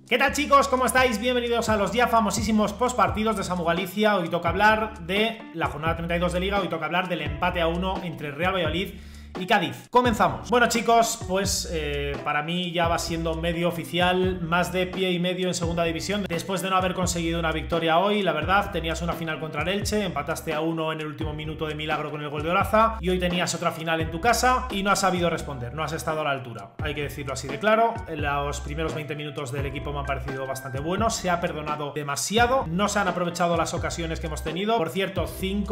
¿Qué tal, chicos? ¿Cómo estáis? Bienvenidos a los ya famosísimos postpartidos de Samu Galicia. Hoy toca hablar de la jornada 32 de Liga, hoy toca hablar del empate a 1 entre Real Valladolid y Cádiz. Comenzamos. Bueno, chicos, pues para mí ya va siendo medio oficial, más de pie y medio en segunda división. Después de no haber conseguido una victoria hoy, la verdad, tenías una final contra el Elche, empataste a 1 en el último minuto de milagro con el gol de Olaza, y hoy tenías otra final en tu casa y no has sabido responder, no has estado a la altura. Hay que decirlo así de claro. Los primeros 20 minutos del equipo me han parecido bastante buenos, se ha perdonado demasiado, no se han aprovechado las ocasiones que hemos tenido. Por cierto,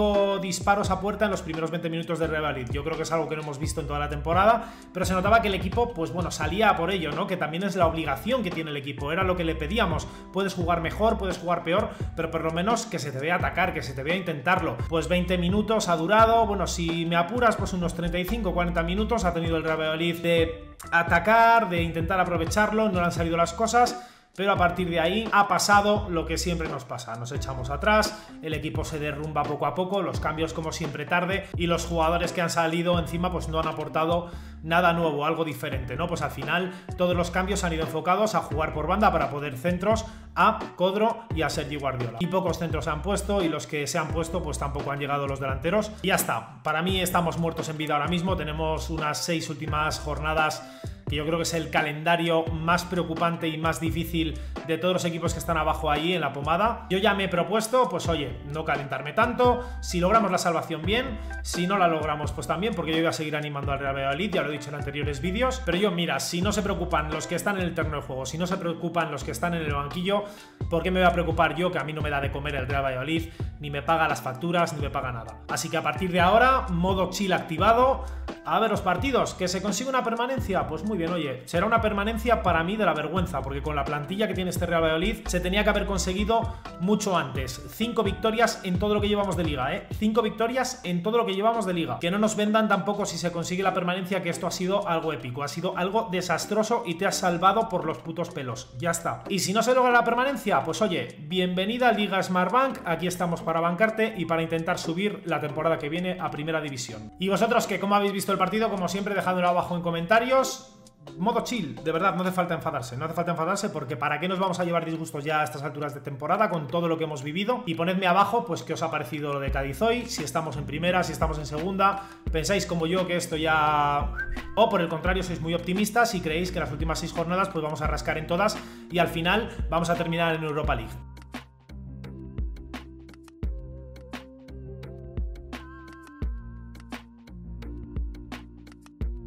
5 disparos a puerta en los primeros 20 minutos de Real Valladolid. Yo creo que es algo que no hemos visto en toda la temporada, pero se notaba que el equipo, pues bueno, salía por ello, ¿no? Que también es la obligación que tiene el equipo, era lo que le pedíamos. Puedes jugar mejor, puedes jugar peor, pero por lo menos que se te vea atacar, que se te vea intentarlo. Pues 20 minutos ha durado, bueno, si me apuras, pues unos 35-40 minutos ha tenido el Real Valladolid de atacar, de intentar aprovecharlo, no le han salido las cosas. Pero a partir de ahí ha pasado lo que siempre nos pasa, nos echamos atrás, el equipo se derrumba poco a poco, los cambios como siempre tarde, y los jugadores que han salido encima pues no han aportado nada nuevo, algo diferente, ¿no? Pues al final todos los cambios han ido enfocados a jugar por banda para poder centros a Codro y a Sergi Guardiola. Y pocos centros se han puesto, y los que se han puesto pues tampoco han llegado los delanteros. Y ya está, para mí estamos muertos en vida ahora mismo, tenemos unas 6 últimas jornadas que yo creo que es el calendario más preocupante y más difícil de todos los equipos que están abajo ahí en la pomada. Yo ya me he propuesto, pues oye, no calentarme tanto, si logramos la salvación bien, si no la logramos pues también, porque yo voy a seguir animando al Real Valladolid, ya lo he dicho en anteriores vídeos, pero yo mira, si no se preocupan los que están en el terreno de juego, si no se preocupan los que están en el banquillo, ¿por qué me voy a preocupar yo, que a mí no me da de comer el Real Valladolid, ni me paga las facturas, ni me paga nada? Así que a partir de ahora, modo chill activado, a ver los partidos. ¿Que se consigue una permanencia? Pues muy bien, oye, será una permanencia para mí de la vergüenza, porque con la plantilla que tiene este Real Valladolid se tenía que haber conseguido mucho antes. 5 victorias en todo lo que llevamos de liga, 5 victorias en todo lo que llevamos de liga. Que no nos vendan tampoco, si se consigue la permanencia, que esto ha sido algo épico, ha sido algo desastroso y te has salvado por los putos pelos. Ya está. Y si no se logra la permanencia, pues oye, bienvenida a Liga Smartbank, aquí estamos para bancarte y para intentar subir la temporada que viene a Primera División. Y vosotros, que como habéis visto el partido, como siempre, dejadlo abajo en comentarios. Modo chill, de verdad, no hace falta enfadarse, no hace falta enfadarse, porque ¿para qué nos vamos a llevar disgustos ya a estas alturas de temporada con todo lo que hemos vivido? Y ponedme abajo, pues, qué os ha parecido lo de Cádiz hoy, si estamos en primera, si estamos en segunda, pensáis como yo que esto ya... o por el contrario, sois muy optimistas y creéis que las últimas 6 jornadas pues vamos a rascar en todas y al final vamos a terminar en Europa League.